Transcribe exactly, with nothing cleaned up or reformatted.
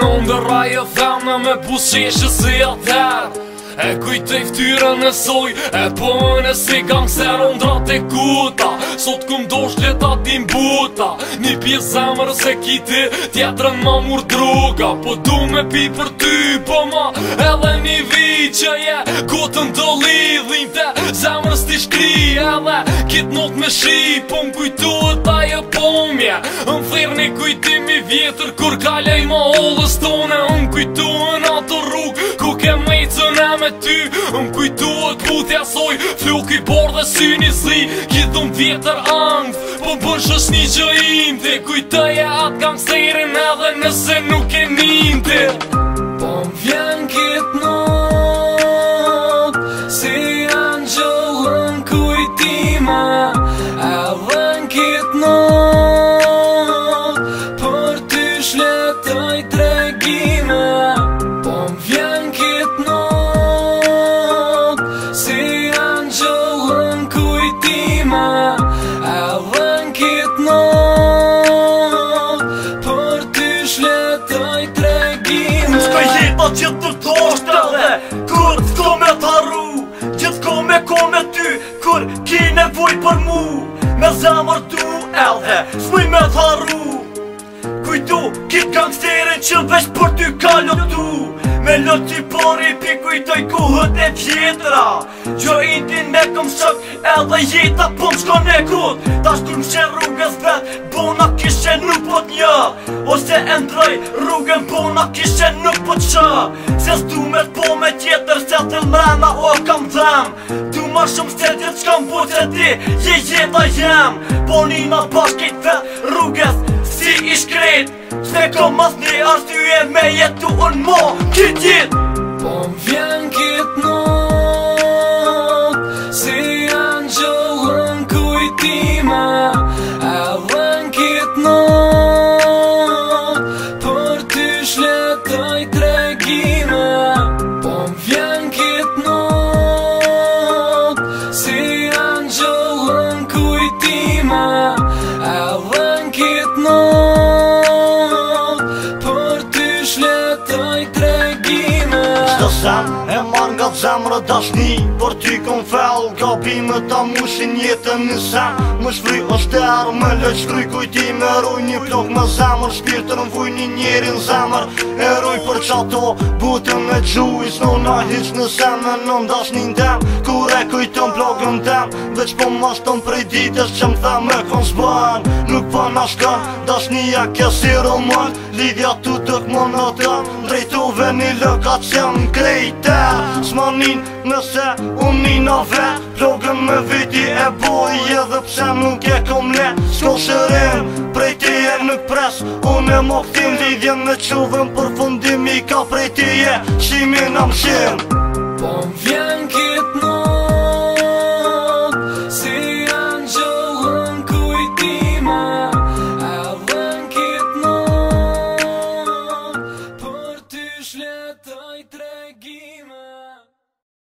në ndërra e themna me pusqeshe si atër. E kujtej ftyrën e soj, e pënë e si gangster ondrat e kuta. Sot këm dosh leta tim buta, një pjesë zemër se kiti, tjetërën ma mur droga. Po du me pi për ty, po ma edhe një vi që je kotën të lidhin te zemërës ti shkri edhe kit not me shi. Po m'kujtuet ajo pomje, m'thirë një kujtimi vjetër kur kalej ma ollës tone. M'kujtuen ato rrug ku ke mejtën e me ty, m'kujtuet putja soj, fluk i bor dhe syni zi. Gjithëm vjetër angth, po bën shës një që imti. Kujtëje atë gangsterin edhe nëse nuk e nimti. Po m'vjen kit not, si angjëllën kujtima. Edhe n'kit not, për ty shletoj tregime. Po m'vjen kit not, si angjëllën kujtima. Edhe n'kit not, për ty shletoj tregime. S'ka jeta gjithë të thosht edhe kur s'ko me t'arru, gjithë s'ko me ko me ty kur ki nevoj për mu. Me zemër tu edhe s'muj me t'arru, kujtu kit gangsterin që veç për ty ka lotu. Me lot t'i pari pi kujtoj kohët e vjetra, gjo intin me këm shok edhe jeta po m'shkon e kut. Tash kur m'she rrugës vet, bona kishe nuk po t'nja, ose e ndroj rrugën bona kishe nuk po t'sha. Se s'du me t'po me tjetër se të mrena o kam dhem. Du ma shumë se tjetë që kam bu që ti je jeta jem. Po nina bashkit vet rrugës si i shkret, se kom mas një arsye me jetu unë mo kit jet. Po m'vjen kit not, si angjëllën kujtima. Edhe n'kit not, për ty shletoj tregime. Po m'vjen kit not, si angjëllën kujtima. Edhe n'kit not, për ty shletoj tregime. Çdo sen e marrë nga zemrë dashni, për ty kom fell gabime ta mushin jetën në sen. Më shfry ështerë, më lëq shkryj kujtime. Ruj një plok me zemrë, shpirtër m'vuj një njeri në zemrë. E ruj për qato, butën me gjuj, s'nona hiq në senë në ndashni ndem. Kur e kujtëm plokën tem, veç po mashtëm prej ditës që m'the me kon s'bën. Nuk pa na shkën, dashnia kja si roman, lidhja tu të këmonotën, drejtove një lokacion krejte. S'manin nëse unë nina vet, plogën me viti e boj, edhe pse nuk e kom le. S'ko shërim, prej tije nuk pres, unë e mo këtim lidhjen me quvën, për fundimi ka prej tije, shimin am shim. Po